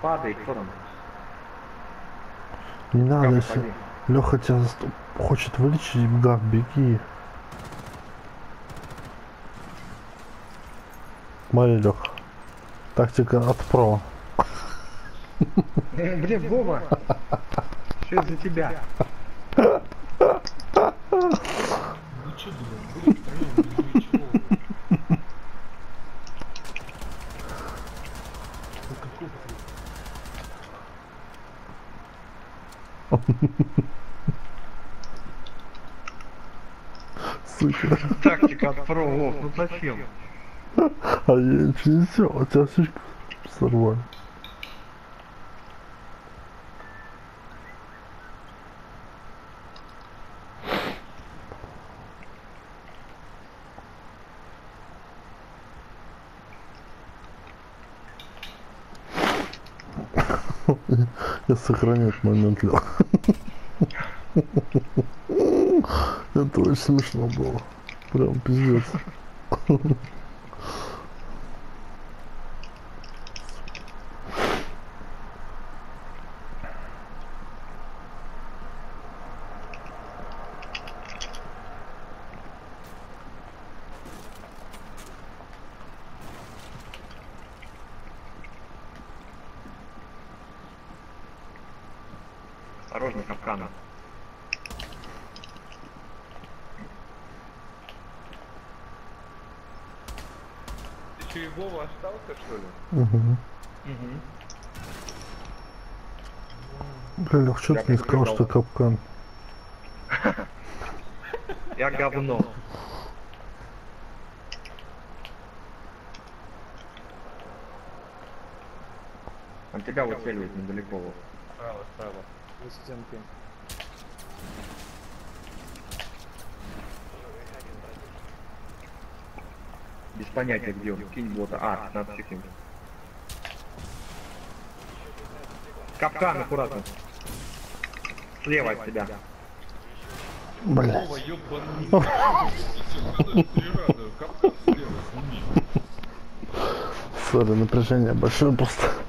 Падай, кто там? Не надо, Гав, если уходи. Леха тебя хочет вылечить, Гав, беги. Смотри, Леха. Тактика от про. Блин, Вова! Что из-за тебя? Вы что, блин, были втроем без ничего? Ну какой ты? Сука. Тактика от про, Вов, ну зачем? А я ничего не сделал, а тебя слишком сорвали. Я сохраню этот момент, Леха. Это очень смешно было. Прям пиздец. Осторожно, капкана. Ты что, и Вова остался, что ли? Угу. Угу. Бля, Лех, что Я ты не сказал, предупреждал. что капкан? Я говно. Он тебя выцеливает недалеко. Вов. Справа, справа. У стенки. Без понятия где он. Кинь бота. 15 секунд. Капкан аккуратно. Слева от тебя. Блядь. Вова, ёбаный. Три раза. Капкан слева, сними. Сори, напряжение большое просто.